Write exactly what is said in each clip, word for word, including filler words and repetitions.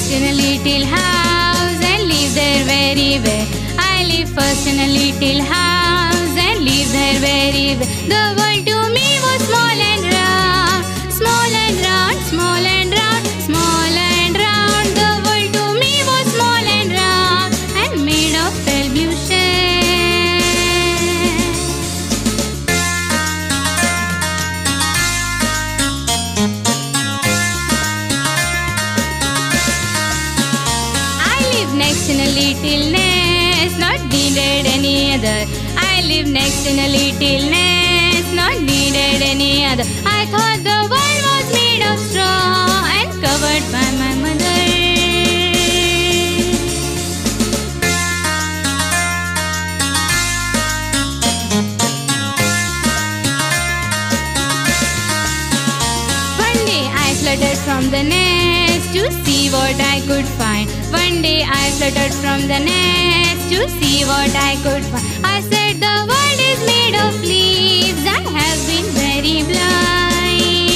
first in a little house and live there very well. I live first in a little house and live there very well. The world to me was small and round, small and round, small and round, small and round. The world to me was small and round and made of illusion. Next in a little nest, not needed any other. I live next in a little nest, not needed any other. I thought the world was made of straw and covered by my mother. One day I fluttered from the nest to see what I could find. One day I fluttered from the nest to see what I could find. I said the world is made of leaves. I have been very blind.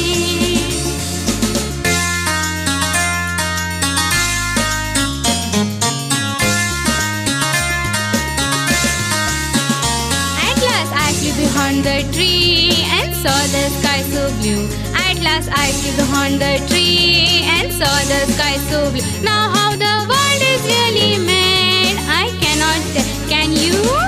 At last I flew behind the tree and saw the sky so blue. At last I flew behind the tree and saw the sky so blue. Now how the world is really made, I cannot tell. Can you?